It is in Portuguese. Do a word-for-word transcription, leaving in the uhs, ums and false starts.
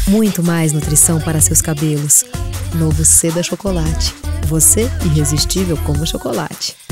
Muito mais nutrição para seus cabelos. Novo Seda Chocolate. Você irresistível como chocolate.